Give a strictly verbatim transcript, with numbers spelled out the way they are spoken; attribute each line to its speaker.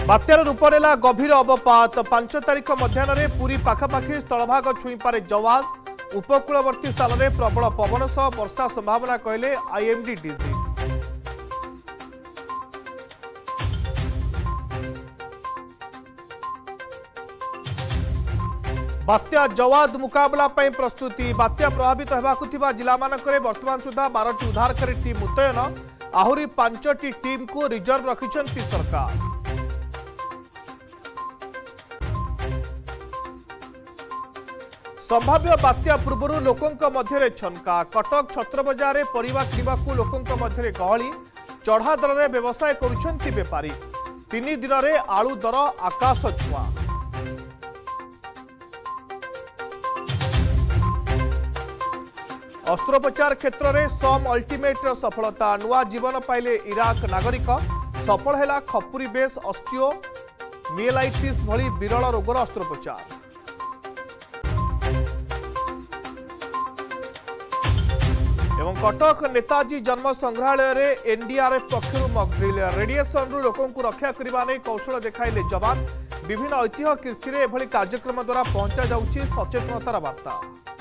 Speaker 1: बात्यार रूप नेला गभीर अवपात पांच तारिख मध्याह्न पुरी पाखापाखि स्थलभाग छुई पारे जवान उपकूलवर्ती स्थान में प्रबल पवन सह वर्षा संभावना कहले आईएमडी डीजी। बात्या जवाद मुकाबला पई प्रस्तुति बात्या प्रभावित होबाकु थिबा जिला मानकरे वर्तमान सुधा बारह उद्धारकारी टीम मुतयन आहुरी पांचटी टीम को रिजर्व रखिछंती सरकार। संभाव्य बात्या पूर्व लोकों मध्य छनका कटक छत्रबजार परिवा किणवाकू लोकों मध्य गहली चढ़ा दर में व्यवसाय करुछंती बेपारी तीन दिन में आलू दर आकाश छुआ। अस्त्रोपचार क्षेत्र में सम अल्टीमेट सफलता नुआ जीवन पाइले इराक नागरिक सफल है खपुरी बेस ऑस्टियो मिएलाइटिस भली विरल रोगर अस्त्रोपचार। एवं कटक नेताजी जन्म संग्रहालय एनडीआरएफ पक्षर मकड्रिल रेडिएसन रु लोकों को रक्षा करने कौशल देखाइले जवान विभिन्न ऐतिह्य कीर्ति एभली कार्यक्रम द्वारा पहुंचा जाउछि सचेतनतार वार्ता।